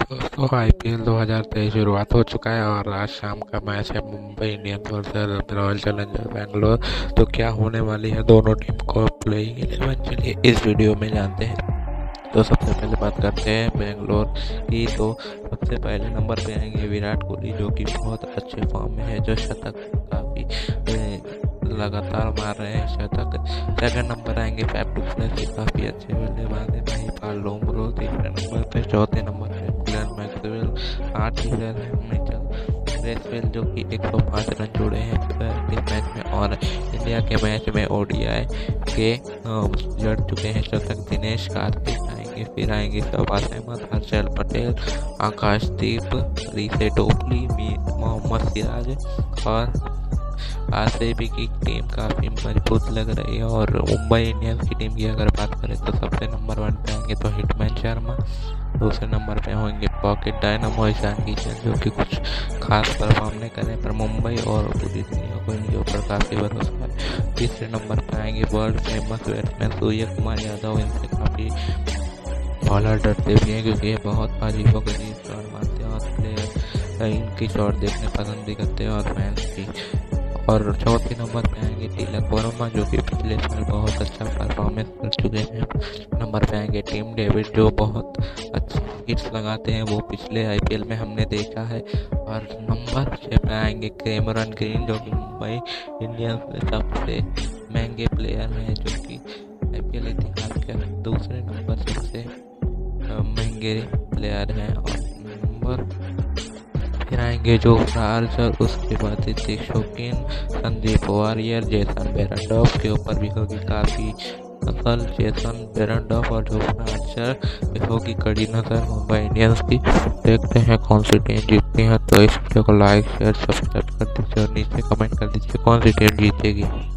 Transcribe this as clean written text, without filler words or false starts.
दोस्तों आईपीएल 2023 शुरुआत हो चुका है और आज शाम का मैच है Mumbai Indians versus Royal Challengers Bangalore. तो क्या होने वाली है दोनों टीम को प्लेइंग 11 चलिए इस वीडियो में जानते हैं। तो सबसे पहले बात करते हैं बेंगलोर की। तो सबसे पहले नंबर पे आएंगे विराट कोहली, जो कि बहुत अच्छे फॉर्म में है, जो शतक काफ़ी लगातार मार रहे हैं शतक। सेकंड नंबर आएंगे फैफ डु प्लेसिस, काफ़ी अच्छे बल्लेबाज है महिपाल लोमरो। तीसरे नंबर पे, चौथे नंबर पे ग्लेन मैक्सवेल। 8 हीटर है मिचेल ब्रेसवेल, जो कि 105 रन जोड़े हैं इस मैच में। और इंडिया के मैच में ओडीआई के जड़ चुके हैं शतक दिनेश कार्तिक आएंगे। फिर आएंगे शहबाज अहमद, हर्षल पटेल, आकाशदीप, रीसे टोपली, मोहम्मद सिराज। और आरसीबी की टीम काफ़ी मजबूत लग रही है। और मुंबई इंडियंस की टीम की अगर बात करें तो सबसे नंबर 1 पे आएंगे तो हिटमैन शर्मा। दूसरे नंबर पे होंगे पॉकेट डायनामो ईशान किशन, जो कि कुछ खास परफॉर्म नहीं करें, पर मुंबई और पूरी दुनिया को इनके ऊपर काफ़ी भरोसा है। तीसरे नंबर पे आएंगे world famous batsman Surya Kumar Yadav. इनसे काफ़ी बॉलर डरते भी हैं, क्योंकि ये बहुत अजीबो गरीब शॉट मारते हैं और प्लेयर इनकी शॉट देखने पसंद भी करते हैं और फैंस भी। और चौथे नंबर पे आएंगे तिलक वर्मा, जो कि पिछले साल बहुत अच्छा परफॉर्मेंस कर चुके हैं। नंबर पे आएंगे टिम डेविड, जो बहुत अच्छे हिट्स लगाते हैं, वो पिछले आईपीएल में हमने देखा है। और नंबर 6 पे आएंगे कैमरन ग्रीन, जो कि मुंबई इंडियंस में सबसे महंगे प्लेयर हैं, जो कि आईपीएल इतिहास के दूसरे नंबर सबसे महंगे प्लेयर हैं। और नंबर फिर आएंगे जो आर्चर, उसके बाद ऋतिक शोकीन, संदीप वारियर, जेसन बेरेंडॉफ के ऊपर भी होगी काफ़ी नजर। जेसन बेरेंडॉफ और जो आर्चर पे होगी कड़ी नजर मुंबई इंडियंस की। देखते हैं कौन सी टीम जीतती है। तो इस वीडियो को लाइक शेयर सब्सक्राइब कर दीजिए और नीचे कमेंट कर दीजिए कौन सी टीम जीतेगी।